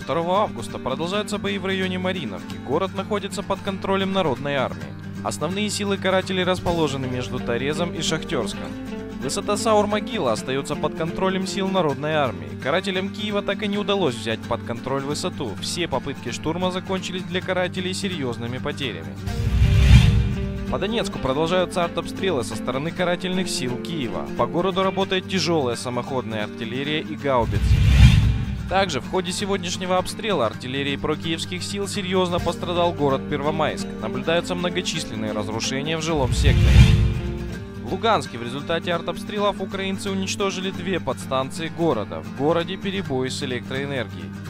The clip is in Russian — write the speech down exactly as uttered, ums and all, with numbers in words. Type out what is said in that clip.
второго августа продолжаются бои в районе Мариновки. Город находится под контролем Народной армии. Основные силы карателей расположены между Торезом и Шахтерском. Высота Саур-Могила остается под контролем сил Народной армии. Карателям Киева так и не удалось взять под контроль высоту. Все попытки штурма закончились для карателей серьезными потерями. По Донецку продолжаются артобстрелы со стороны карательных сил Киева. По городу работает тяжелая самоходная артиллерия и гаубицы. Также в ходе сегодняшнего обстрела артиллерии прокиевских сил серьезно пострадал город Первомайск. Наблюдаются многочисленные разрушения в жилом секторе. В Луганске в результате артобстрелов украинцы уничтожили две подстанции города. В городе перебои с электроэнергией.